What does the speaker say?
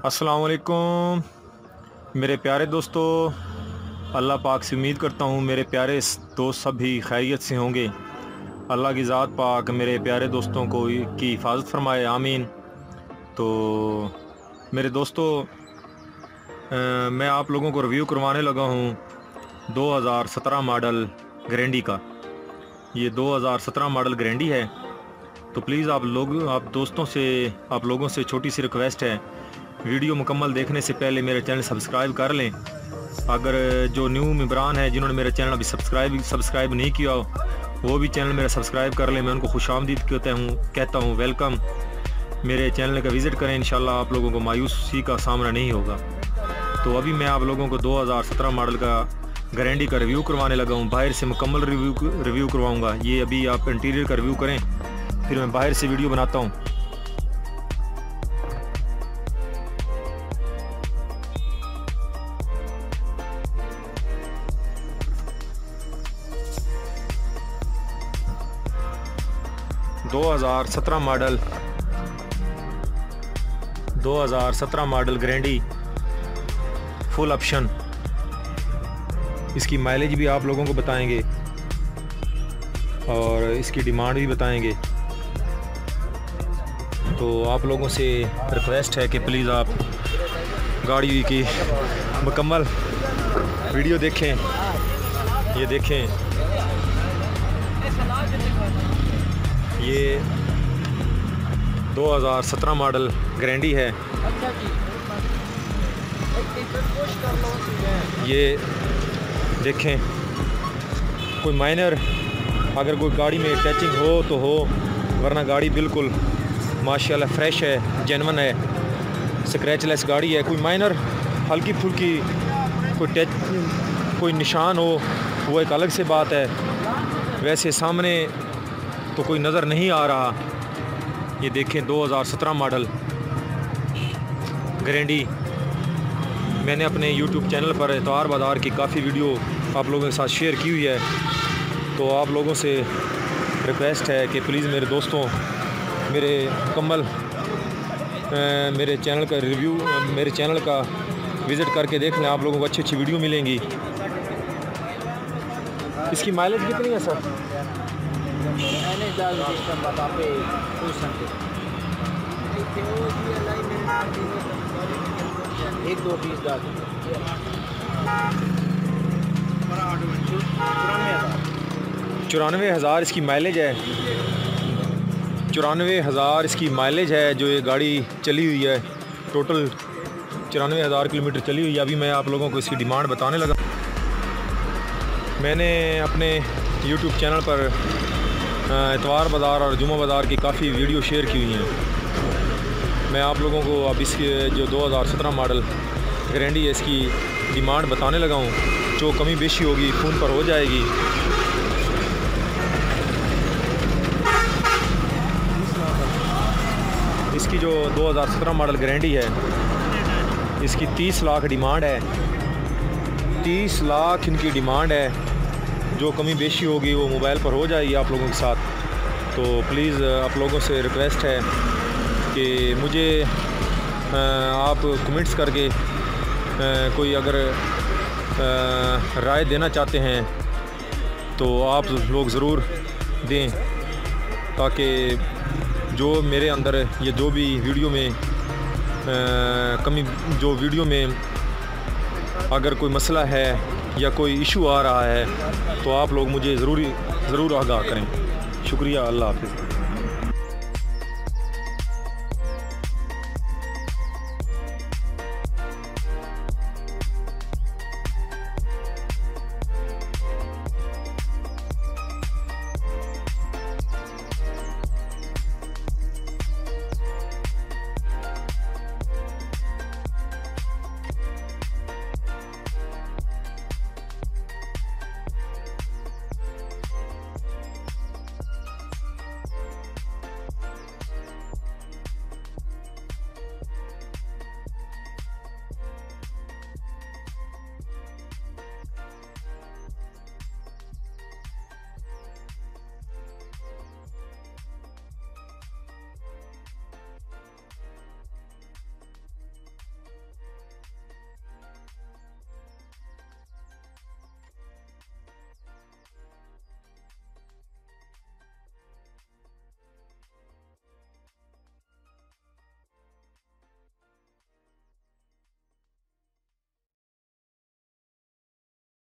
अस्सलाम वालेकुम मेरे प्यारे दोस्तों। अल्लाह पाक से उम्मीद करता हूँ मेरे प्यारे दोस्त सब भी खैरियत से होंगे। अल्लाह की ज़ात पाक मेरे प्यारे दोस्तों को की हिफाजत फरमाए, आमीन। तो मेरे दोस्तों, मैं आप लोगों को रिव्यू करवाने लगा हूँ 2017 मॉडल ग्रैंडी का। ये 2017 मॉडल ग्रैंडी है। तो प्लीज़ आप लोगों से छोटी सी रिक्वेस्ट है, वीडियो मुकम्मल देखने से पहले मेरा चैनल सब्सक्राइब कर लें। अगर जो न्यू मेंबरान हैं जिन्होंने मेरा चैनल अभी सब्सक्राइब नहीं किया हो, वो भी चैनल मेरा सब्सक्राइब कर लें। मैं उनको खुशामदीद कहता हूँ वेलकम। मेरे चैनल का विज़िट करें, इंशाल्लाह आप लोगों को मायूसी का सामना नहीं होगा। तो अभी मैं आप लोगों को 2017 मॉडल का ग्रैंडी का रिव्यू करवाने लगा हूँ। बाहर से मुकम्मल रिव्यू करवाऊँगा। ये अभी आप इंटीरियर का रिव्यू करें, फिर मैं बाहर से वीडियो बनाता हूँ। Model 2017 model Grand i full option. इसकी माइलेज भी आप लोगों को बताएंगे और इसकी डिमांड भी बताएंगे। तो आप लोगों से रिक्वेस्ट है कि प्लीज़ आप गाड़ी की मुकम्मल वीडियो देखें। ये देखें, ये 2017 मॉडल ग्रैंडी है। ये देखें, कोई माइनर अगर कोई गाड़ी में टचिंग हो तो हो, वरना गाड़ी बिल्कुल माशाल्लाह फ्रेश है, जेन्युइन है, स्क्रैचलेस गाड़ी है। कोई माइनर हल्की फुल्की कोई निशान हो वो एक अलग से बात है। वैसे सामने तो कोई नज़र नहीं आ रहा। ये देखें 2017 मॉडल ग्रैंडी। मैंने अपने YouTube चैनल पर एतवार बाज़ार की काफ़ी वीडियो आप लोगों के साथ शेयर की हुई है। तो आप लोगों से रिक्वेस्ट है कि प्लीज़ मेरे दोस्तों मेरे मुकम्मल मेरे चैनल का विज़िट करके देख लें। आप लोगों को अच्छी अच्छी वीडियो मिलेंगी। इसकी माइलेज कितनी है सर? एक दो पीस डाल 94,000 इसकी माइलेज है। 94,000 इसकी माइलेज है जो ये गाड़ी चली हुई है। टोटल 94,000 किलोमीटर चली हुई है। अभी मैं आप लोगों को इसकी डिमांड बताने लगा। मैंने अपने YouTube चैनल पर एतवार बाज़ार और जुमा बाज़ार की काफ़ी वीडियो शेयर की हुई हैं। मैं आप लोगों को अब इसकी जो 2017 मॉडल ग्रैंडी है इसकी डिमांड बताने लगा हूँ। जो कमी बेशी होगी फ़ोन पर हो जाएगी। इसकी जो 2017 मॉडल ग्रैंडी है इसकी 30 लाख डिमांड है। 30 लाख इनकी डिमांड है। जो कमी बेशी होगी वो मोबाइल पर हो जाएगी आप लोगों के साथ। तो प्लीज़ आप लोगों से रिक्वेस्ट है कि मुझे आप कमेंट्स करके कोई अगर राय देना चाहते हैं तो आप लोग ज़रूर दें, ताकि जो मेरे अंदर ये जो भी वीडियो में अगर कोई मसला है या कोई इशू आ रहा है तो आप लोग मुझे ज़रूर आगाह करें। शुक्रिया। अल्लाह हाफ़िज़।